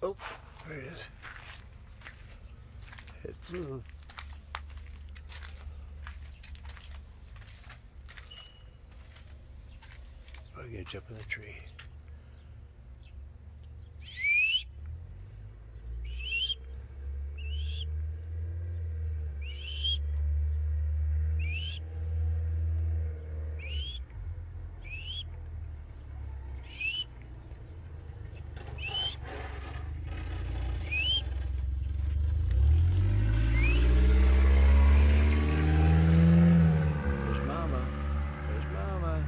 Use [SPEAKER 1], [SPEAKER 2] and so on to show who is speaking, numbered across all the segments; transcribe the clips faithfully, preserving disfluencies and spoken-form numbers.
[SPEAKER 1] Oh, there it is. It flew. I'm gonna jump in the tree. There's Mama. There's Mama.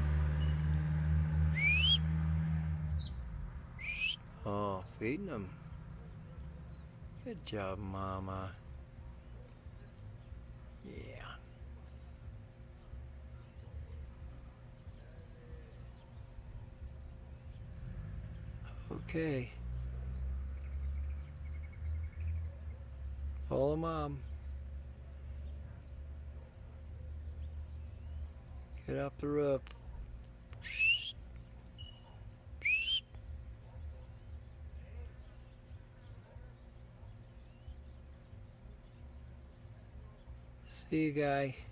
[SPEAKER 1] Oh, feeding them. Good job, Mama. Yeah. Okay. Follow Mom. Get up the roof. See you, guy.